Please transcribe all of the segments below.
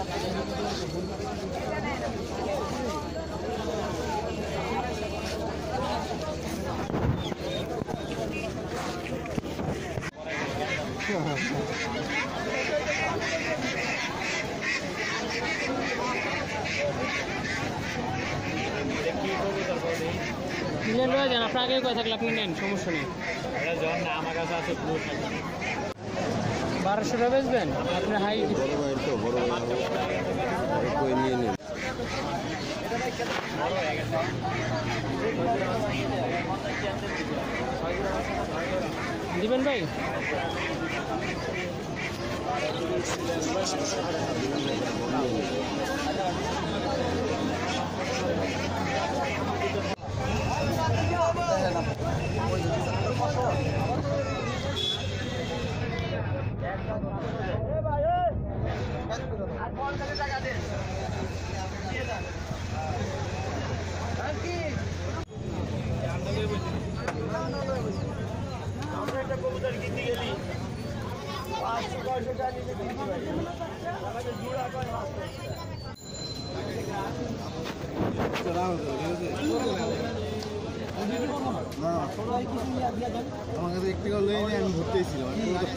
নিলেন রয়ে যান, আপনার আগে কথা থাকলে আপনি নেন, সমস্যা নেই। আমার কাছে আছে 1200 টাকা বেচবেন আপনার হাই দিবেন ভাই। আমরা একটা কবুতর কিনতে গেলি 500-600 টাকা নিতে আমাদের জোড়া কয় মাছ আমার কাছে একটি গল্প আমি ঘুরতেছিলাম।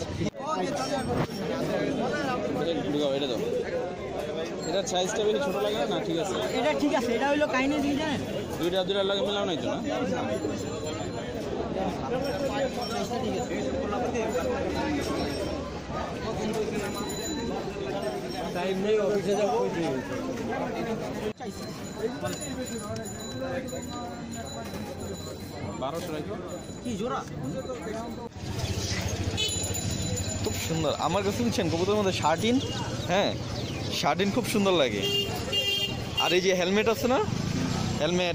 এটা সাইজটা বেশি ছোট লাগে না? ঠিক আছে, এটা ঠিক আছে। এটা হইলো কাহিনী দিন জানেন, দুইটা লাগে মিলাও নাই তো না? টাইম নেই, অফিসে যাবো। 1200 কি জোড়া? খুব সুন্দর। আমার কাছে বুঝছেন কবুতরের মধ্যে শার্টিন, হ্যাঁ শার্টিন খুব সুন্দর লাগে। আর এই যে হেলমেট আছে না, হেলমেট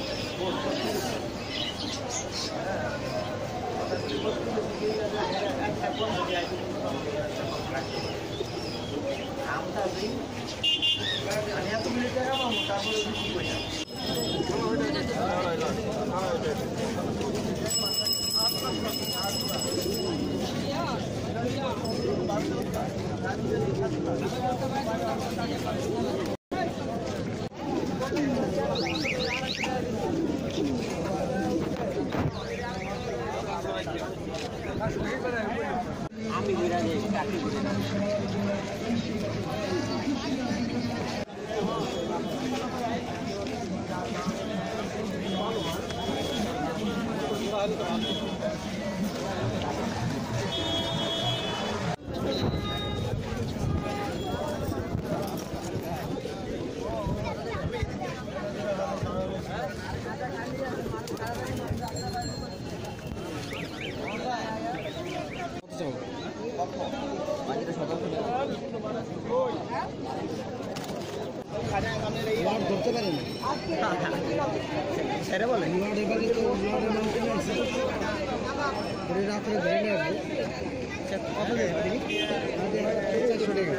আমি ধরতে পারেন সেটা বলে রাত্রে ধরে নিয়ে আসবো। কত দেয় আপনি? 400 টাকা।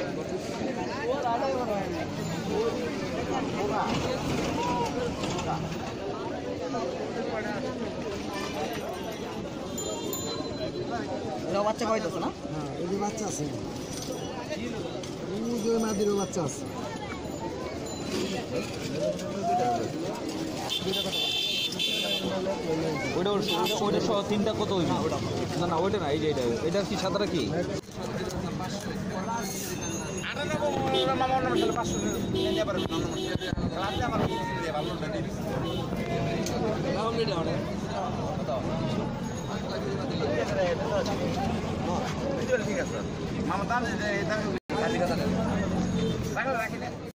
বাচ্চা খাওয়াইতেছে না? হ্যাঁ, এই যে বাচ্চা আছে, এই যে মাদিরও বাচ্চা আছে। ওইটা সহ তিনটা কত হইবে? না না ওইটা না, এটা কি সাদাটা কি? ঠিক আছে মামা দাম